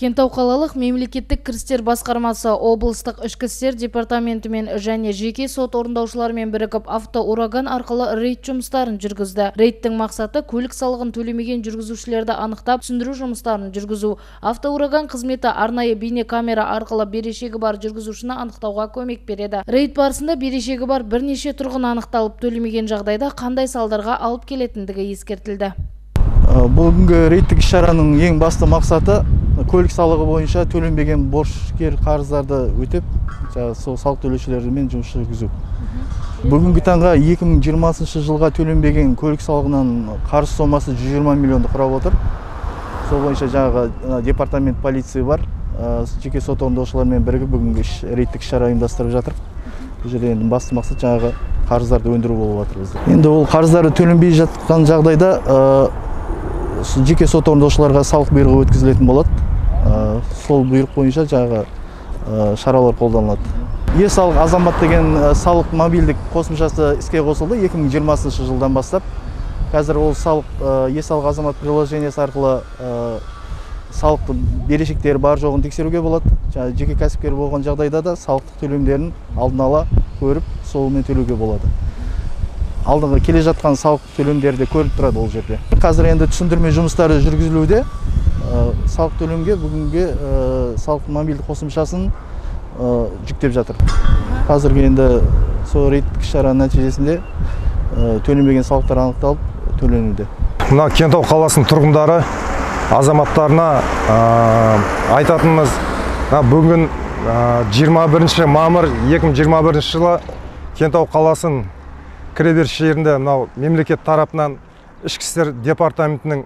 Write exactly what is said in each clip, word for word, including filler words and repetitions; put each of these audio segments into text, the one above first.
Кентау қалалық мемлекеттік кірістер басқармасы облыстық ішкі істер департаментімен және жеке сот орындаушыларымен бірігіп автоураган арқылы рейд жұмыстарын жүргізді. Рейдтің мақсаты көлік салығын төлемеген жүргізушілерді анықтап, түсіндіру жұмыстарын жүргізу. Автоураган қызметі арнайы бейнекамера арқылы берешегі бар жүргізушіні анықтауға көмек береді. Рейд барысында берешегі бар бірнеше тұрғын анықталып, төлемеген жағдайда қандай салдарға алып келетіндігі ескертілді. Бүгінгі рейдтік іс-шараның ең басты мақсаты көлік салығы бойынша төленбеген борышкер қарыздарды өтеп, сол салық төлеушілермен жұмыс жүргізу. Бүгінгі таңға екі мың жиырмасыншы жылға төленбеген көлік салығынан қарыз сомасы жүз жиырма миллионды құрап отыр. Сол бойынша жаңағы департамент полиция бар, жеке сот орындаушылармен бірігіп бүгінгі рейдтік іс-шара ұйымдастырып жатыр. Бұл жерде енді басты мақсат жаңағы қарыздарды өндіру болып жатыр бізде. Енді ол қарыздары төленбей жатқан жағдайда жеке сот орындаушыларға салық бұйрығы өткізілетін болады. Сол бұйрық бойынша жаңағы шаралар қолданылады. Е-салық азамат деген салық мобильдік қосымшасы іске қосылды екі мың жиырмасыншы жылдан бастап. Қазір ол салық Е-салық азамат приложениесі арқылы салықты берешектері бар жоғын тексеруге болады. Жеке кәсіпкер болған жағдайда да салықтық төлемдерін алдын ала көріп, солымен төлеуге болады. Алдыңғы келе жатқан салық төлемдерді көріп тұрады ол жерде. Қазір енді түсіндірме жұмыстары жүргізілуде. Салық төлемге бүгінгі салық мобильдік қосымшасын жүктеп жатыр. Қазіргі енді сол рейдтік іс-шара нәтижесінде төленбеген салықтар анықталып төленуде. Мына Кентау қаласының тұрғындары азаматтарына айтатынымыз, бүгін жиырма бірінші мамыр екі мың жиырма бірінші жылы Кентау қаласының кіреберіс жерінде мынау мемлекет тарапынан ішкі істер департаментінің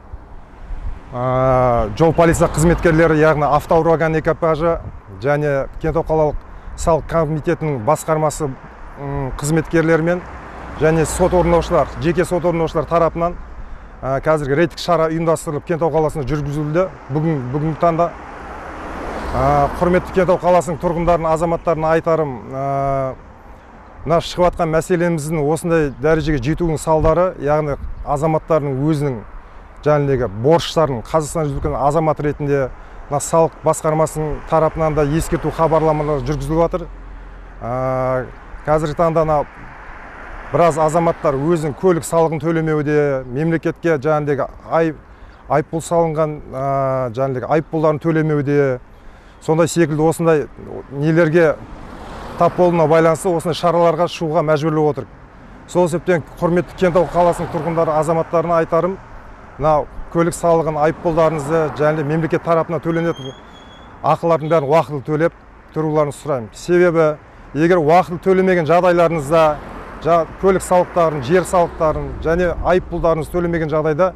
жол полиция қызметкерлері, яғни автоураган экипажы және Кентау қалалық салық комитетінің басқармасы қызметкерлерімен және сот орындаушылар, жеке сот орындаушылар тарапынан қазіргі рейдтік шара ұйымдастырылып Кентау қаласында жүргізілді. Бүгін бүгінгі таңда құрметті Кентау қаласының тұрғындарының, азаматтарына айтарым, мына шығып жатқан мәселеміздің осындай дәрежеге жетуінің салдары, яғни азаматтардың өзінің жаңағы борыштарын Қазақстан Республикасының азамат ретінде салық басқармасының тарапынан да ескерту хабарламалары жүргізіліп жатыр. Қазіргі таңда біраз азаматтар өзінің көлік салығын төлемеуде, мемлекетке жаңағы айыппұл салынған жаңағы айыппұлдарын төлемеуде, сондай секілді осындай нелерге тап болуына байланысты осындай шараларға шығуға мәжбүрлеп отыр. Сол себептен құрметті Кентау қаласының тұрғындары, азаматтарына айтарым, мына көлік салығын, айыппұлдарыңызды және мемлекет тарапынан төленетін ақылардың бәрін уақытылы төлеп тұруларын сұраймын. Себебі егер уақытылы төлемеген жағдайларыңызда көлік салықтарын, жер салықтарын және айыппұлдарыңызды төлемеген жағдайда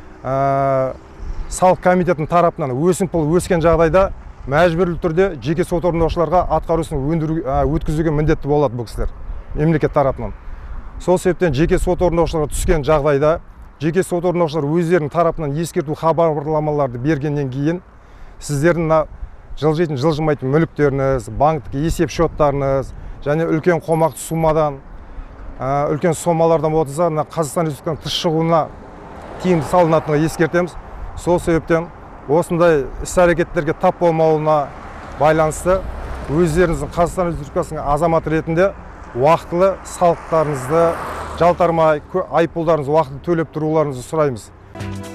салық комитетінің тарапынан өсімпұл өскен жағдайда мәжбүрлі түрде жеке сот орындаушыларға атқарысын өткізуге міндетті болады бұл кісілер мемлекет тарапынан. Сол себептен жеке сот орындаушыларға түскен жағдайда жеке сот орындаушылар өздерінің тарапынан ескерту хабарламаларды бергеннен кейін сіздердің жылжитын жылжымайтын мүліктеріңіз, банктік есеп шоттарыңыз және үлкен қомақты сумадан үлкен сомалардан болса Қазақстан Республикасының тыс шығуына тиімді салынатынын ескертеміз. Сол себептен осындай іс-әрекеттерге тап болмауына байланысты өздеріңіздің Қазақстан Республикасының азаматы ретінде уақытылы салықтарыңызды жалтармай, айыппұлдарыңызды уақытылы төлеп тұруларыңызды сұраймыз.